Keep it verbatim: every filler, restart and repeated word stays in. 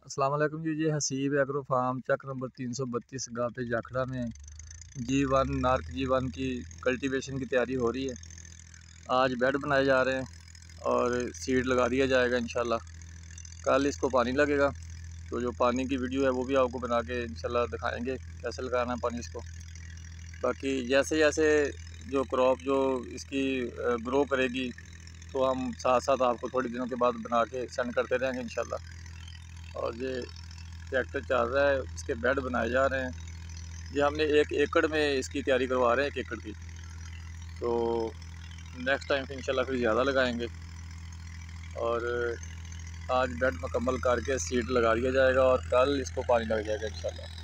अस्सलाम वालेकुम जी। ये हसीब एग्रो फार्म चक नंबर तीन सौ बत्तीस गाँव पे जाखड़ा में जी वन नार्क जी वन की कल्टीवेशन की तैयारी हो रही है। आज बेड बनाए जा रहे हैं और सीड लगा दिया जाएगा इंशाल्लाह। कल इसको पानी लगेगा, तो जो पानी की वीडियो है वो भी आपको बना के इंशाल्लाह दिखाएंगे कैसे लगाना है पानी इसको। बाकी जैसे जैसे जो क्रॉप जो इसकी ग्रो करेगी तो हम साथ साथ आपको थोड़े दिनों के बाद बना के सेंड करते रहेंगे इंशाल्लाह। और ये ट्रैक्टर चल रहा है, इसके बेड बनाए जा रहे हैं। ये हमने एक एकड़ में इसकी तैयारी करवा रहे हैं, एक एकड़ की। तो नेक्स्ट टाइम फिर इंशाल्लाह फिर ज़्यादा लगाएंगे। और आज बेड मुकम्मल करके सीड लगा दिया जाएगा और कल इसको पानी लग जाएगा इंशाल्लाह।